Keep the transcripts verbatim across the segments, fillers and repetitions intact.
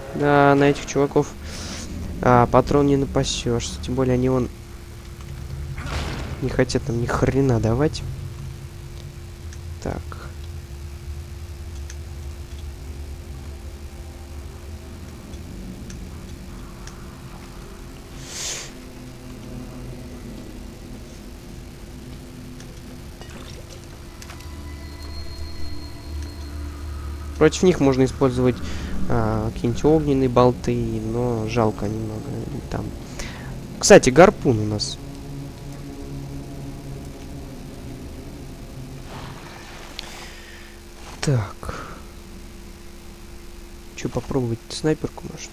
Да, на этих чуваков а, патрон не напасешься. Тем более они вон не хотят нам ни хрена давать. Так. Против них можно использовать а, какие-нибудь огненные болты, но жалко немного там. Кстати, гарпун у нас. Так. Че, попробовать снайперку, может?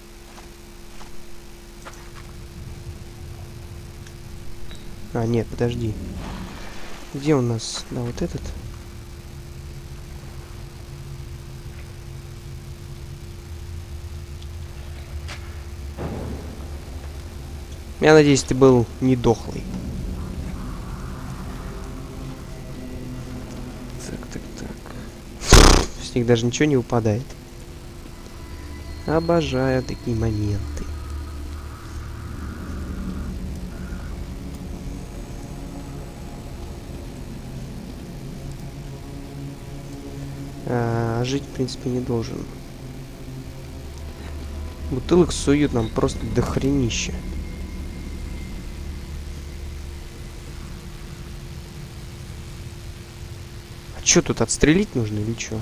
А, нет, подожди. Где у нас? Да, вот этот. Я надеюсь, ты был не дохлый. Так, так, так. С них даже ничего не упадает. Обожаю такие моменты. А, жить, в принципе, не должен. Бутылок суют нам просто до хренища. А чё тут, отстрелить нужно или чё?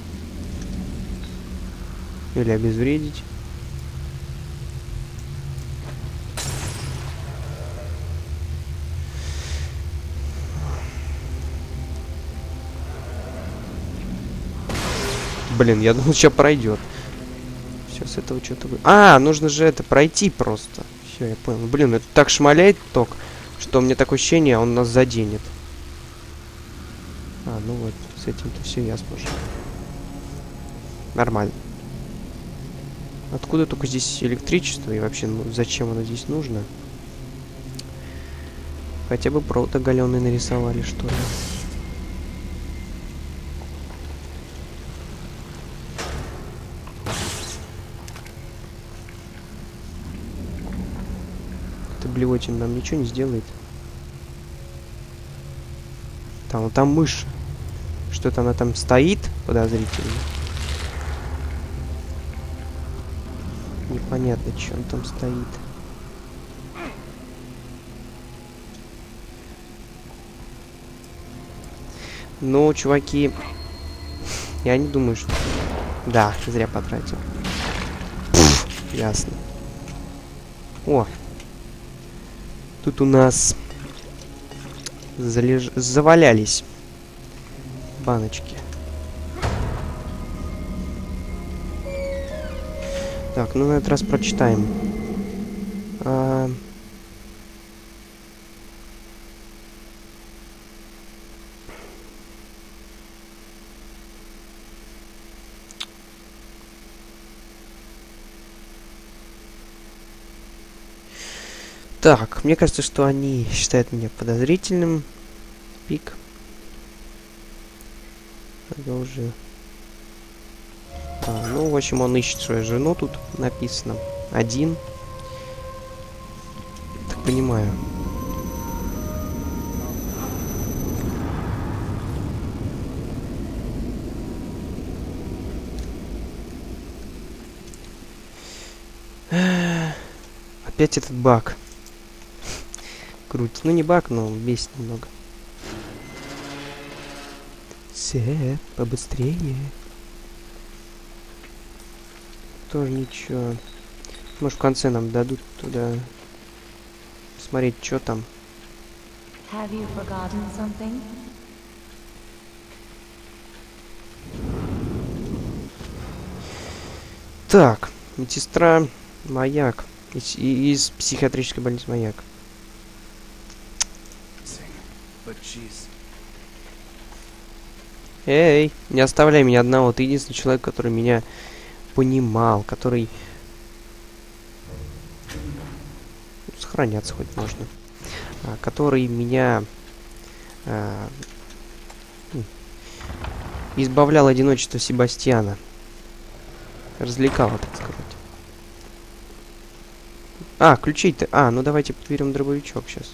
Или обезвредить? Блин, я думал, сейчас пройдет. Все, с этого что-то... А, нужно же это пройти просто. Все, я понял. Блин, это так шмаляет ток, что у меня такое ощущение, он нас заденет. А, ну вот, с этим-то все ясно уже. Нормально. Откуда только здесь электричество и вообще, ну, зачем оно здесь нужно? Хотя бы провод оголенный нарисовали, что ли. Это блевотин нам ничего не сделает. Там, там мышь. Что-то она там стоит подозрительно. Непонятно, что он там стоит. Ну, чуваки, я не думаю, что... Да, зря потратил. Ясно. О! Тут у нас залеж... завалялись баночки. Так, ну на этот раз прочитаем. А... Так, мне кажется, что они считают меня подозрительным. Пик. Это уже... А, ну, в общем, он ищет свою жену, тут написано. Один. Так понимаю. Опять этот баг. Крутит. Ну, не баг, но бесит немного. Все, побыстрее. Тоже ничего. Может, в конце нам дадут туда смотреть, что там. Have you forgotten something? Так, медсестра Маяк. Из, из психиатрической больницы Маяк. Эй, не оставляй меня одного. Ты единственный человек, который меня понимал, который... Сохраняться хоть можно. А, который меня... А, избавлял от одиночества Себастьяна. Развлекала, так сказать. А, ключей-то. А, ну давайте подберем дробовичок сейчас.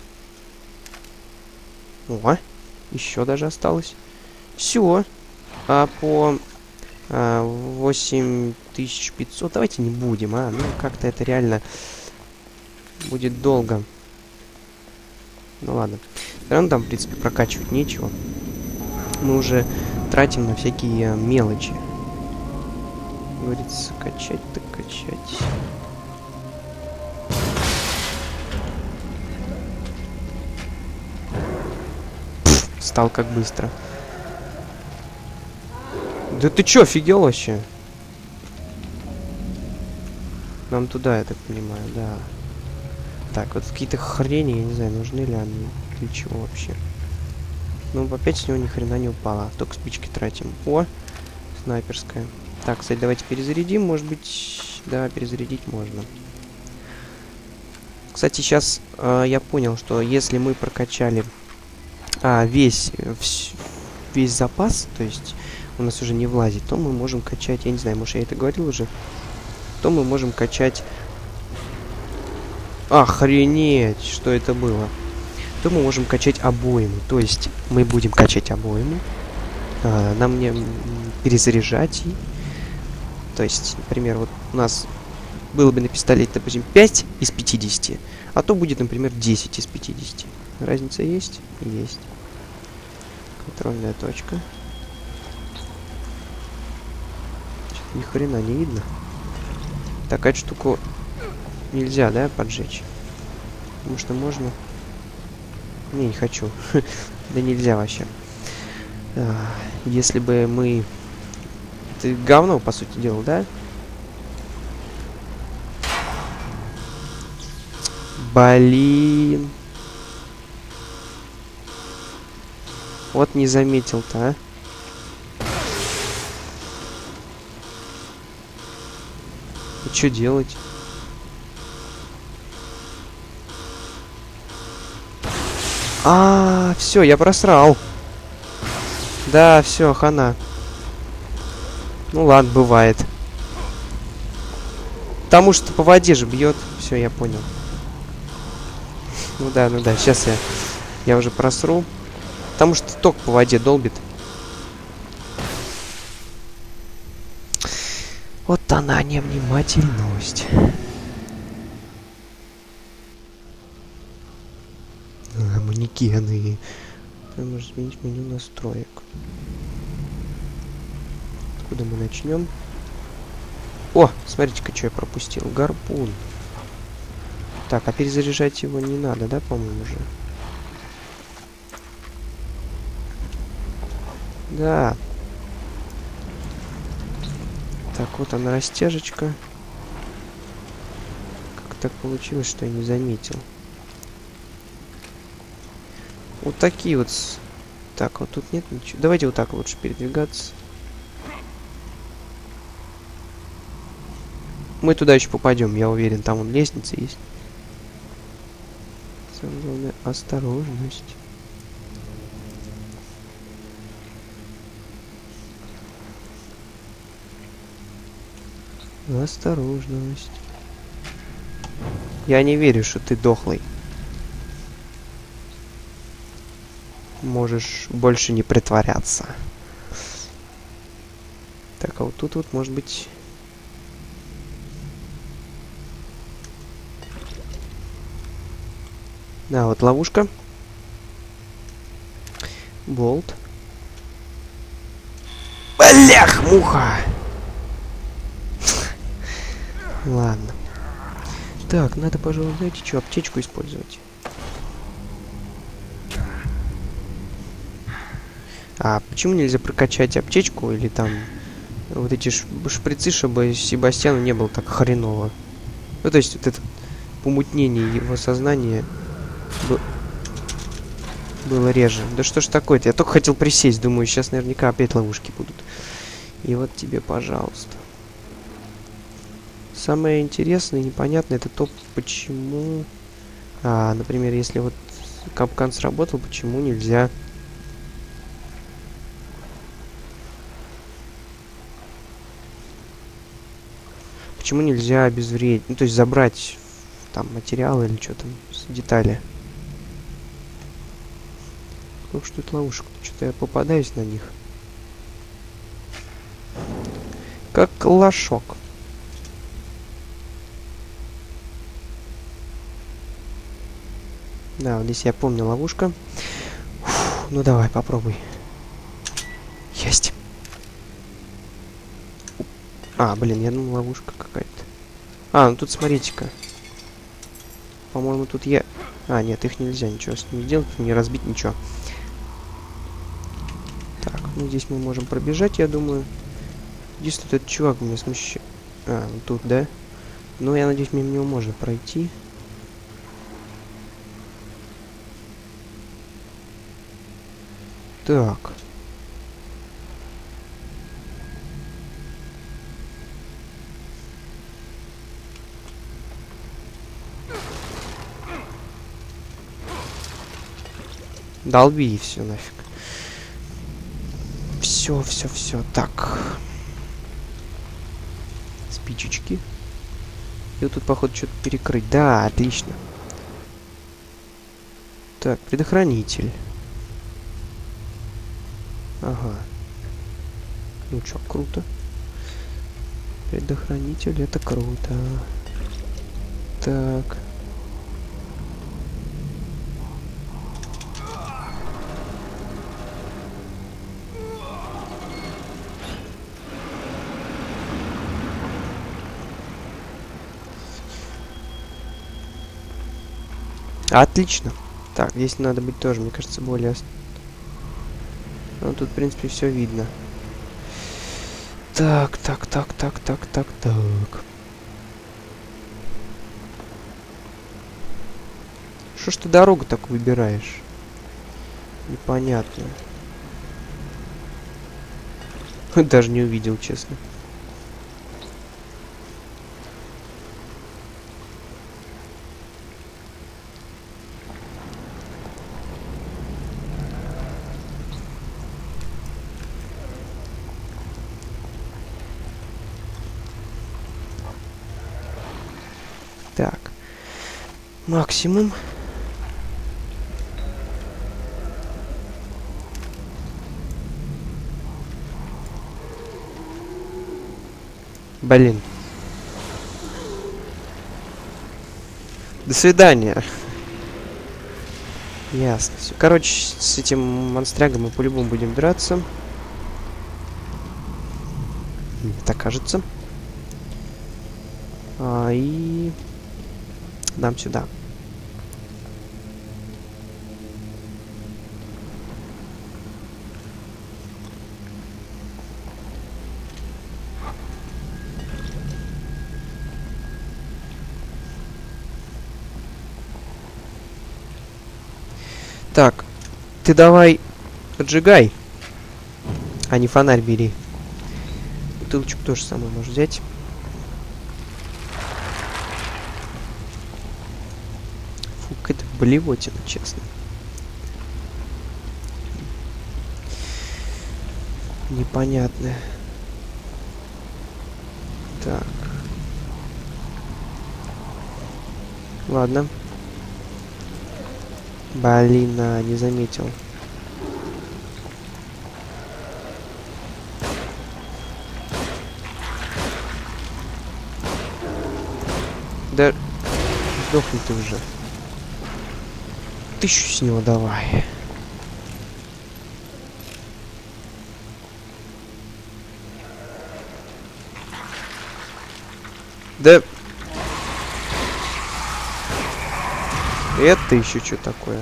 О, еще даже осталось. Все. А по а, восемь тысяч пятьсот. Давайте не будем, а. Ну, как-то это реально будет долго. Ну ладно. Все равно там, в принципе, прокачивать нечего. Мы уже тратим на всякие мелочи. Говорится, качать так качать. Пфф, стал как быстро. Да ты чё, офигел вообще? Нам туда, я так понимаю, да. Так, вот какие-то хрени, я не знаю, нужны ли они. Для чего вообще? Ну, опять с него ни хрена не упало. Только спички тратим. О, снайперская. Так, кстати, давайте перезарядим. Может быть, да, перезарядить можно. Кстати, сейчас э, я понял, что если мы прокачали а, весь, вс весь запас, то есть у нас уже не влазит, то мы можем качать, я не знаю, может, я это говорил уже, то мы можем качать... Охренеть, что это было? То мы можем качать обойму. То есть мы будем качать обойму. А, нам не перезаряжать. И... То есть, например, вот у нас было бы на пистолете, допустим, пять из пятидесяти. А то будет, например, десять из пятидесяти. Разница есть? Есть. Контрольная точка. Ни хрена не видно. Такая штука нельзя, да, поджечь? Потому что можно... Не, не хочу. Да нельзя вообще. А, если бы мы... Ты говно, по сути дела, да? Блин. Вот не заметил-то, а. И что делать? А, все, я просрал. Да, все, хана. Ну ладно, бывает. Потому что по воде же бьет. Все, я понял. Ну да, ну да, сейчас я, я уже просру. Потому что ток по воде долбит. Вот она, невнимательность. А, манекены. Можно изменить меню настроек. Откуда мы начнем? О, смотрите-ка, что я пропустил. Гарпун. Так, а перезаряжать его не надо, да, по-моему, уже? Да. Так, вот она, растяжечка. Как так получилось, что я не заметил? Вот такие вот... Так, вот тут нет ничего. Давайте вот так лучше передвигаться. Мы туда еще попадем, я уверен. Там вон лестница есть. Самое главное, осторожность. Осторожность. Я не верю, что ты дохлый. Можешь больше не притворяться. Так, а вот тут вот может быть... Да, вот ловушка. Болт. Блях, муха! Ладно. Так, надо, пожалуй, знаете что, аптечку использовать. А почему нельзя прокачать аптечку или там вот эти шприцы, чтобы Себастьяну не было так хреново? Ну, то есть вот это помутнение его сознания б... было реже. Да что ж такое-то? Я только хотел присесть, думаю, сейчас наверняка опять ловушки будут. И вот тебе, пожалуйста. Самое интересное и непонятное это то, почему... А, например, если вот капкан сработал, почему нельзя... Почему нельзя обезвредить? Ну, то есть забрать там, материалы или что там, детали. Ну что это ловушка? Что-то я попадаюсь на них. Как лошок. Да, вот здесь я помню ловушка. Фух, ну давай, попробуй. Есть. А, блин, я думал, ловушка какая-то. А, ну тут смотрите-ка. По-моему, тут я... А, нет, их нельзя ничего с ними сделать, не разбить ничего. Так, ну здесь мы можем пробежать, я думаю. Единственное, этот чувак меня смущает. А, ну тут, да? Ну, я надеюсь, мимо него можно пройти. Так. Долби и все нафиг. Все, все, все. Так. Спичечки. И вот тут, походу, что-то перекрыть. Да, отлично. Так, предохранитель. Ага. Ну чё, круто. Предохранитель, это круто. Так. Отлично. Так, здесь надо быть тоже, мне кажется, более... Ну, тут, в принципе, все видно. Так, так, так, так, так, так, так. Что ж ты дорогу так выбираешь? Непонятно. Даже не увидел, честно. Так. Максимум. Блин. До свидания. Ясно. Все. Короче, с этим монстрягом мы по-любому будем драться. Мне так кажется. А, и... Дам сюда. Так, ты давай поджигай, а не фонарь бери. Бутылочку тоже самое можешь взять. Фу, какая-то блевотина, честно. Непонятно. Так. Ладно. Блин, а, не заметил. Да сдохни ты уже. Тысячу с него давай. Да... Это еще что такое?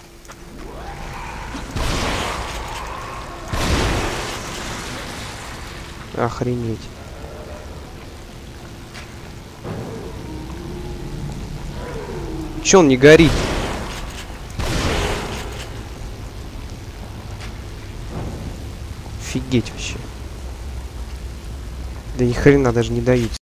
Охренеть. Че он не горит? Офигеть вообще. Да ни хрена даже не дают.